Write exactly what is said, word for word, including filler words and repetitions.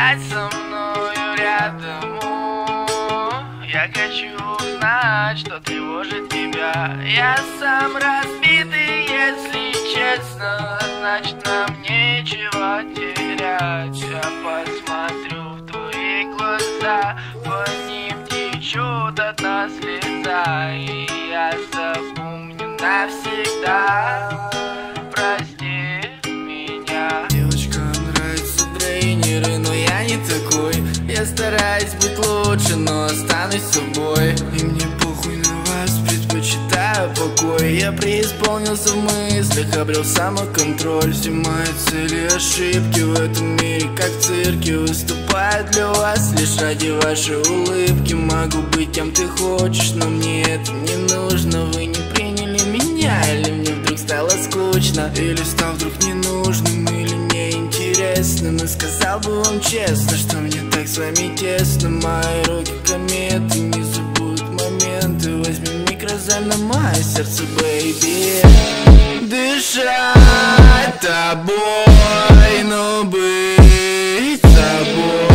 побыть со мною рядом. Я хочу узнать, что тревожит тебя. Я сам разбитый, если честно, значит нам нечего терять. Я посмотрю в твои глаза, по ним течет одна слеза, и я запомню навсегда. Прости меня. Девочкам нравятся тренеры, но я не такой. Я стараюсь быть лучше, но останусь собой. И мне похуй на вас, предпочитаю покой. Я преисполнился в мыслях, обрел самоконтроль. Все мои цели, ошибки в этом мире, как в цирке, выступаю для вас лишь ради вашей улыбки. Могу быть кем ты хочешь, но мне это не нужно. Вы не приняли меня, или мне вдруг стало скучно, или стал вдруг ненужным, или мне интересным. И сказал бы вам честно, что мне так с вами тесно. Мои руки кометы, не забудут моменты. Возьми микрозайм на мое сердце, бэйби. Дышать тобой, но быть собой.